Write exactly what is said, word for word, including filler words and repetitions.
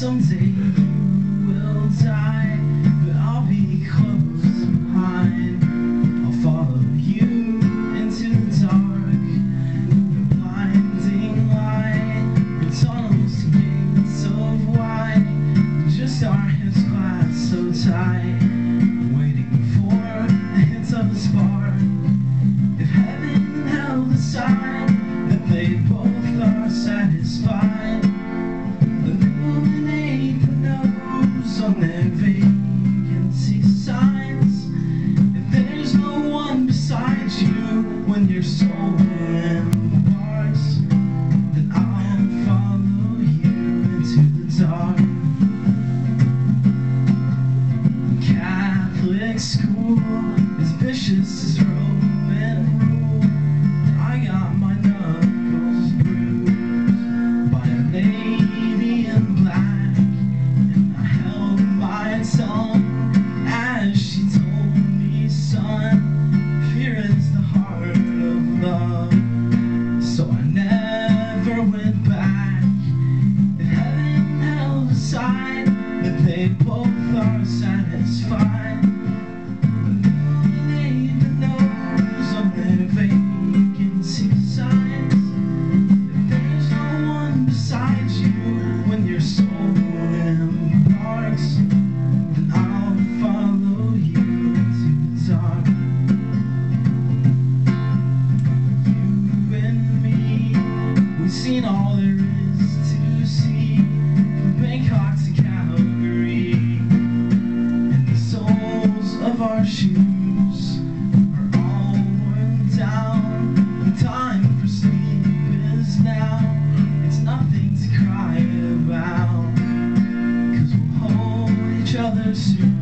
Someday you will die, but I'll be close behind. I'll follow you into the dark, the blinding light, the tunnels, gates of white, just our hands clasped so tight, waiting for the hint of a spark. If heaven and hell decide that they both are satisfied, on their vacancy signs. If there's no one beside you when your soul embarks, then I'll follow you into the dark. Catholic school is vicious as Roman rule. I got my knuckles bruised by a lady in black, song as she told me, son, fear is the heart of love. So I never went back. If heaven and hell decide that they both are satisfied, illuminate the nose of their vacancy signs. If there's no one beside you when your soul embarks, seen all there is to see, from Bangkok to Calgary, and the soles of our shoes are all worn down. The time for sleep is now. It's nothing to cry about, 'cause we'll hold each other soon.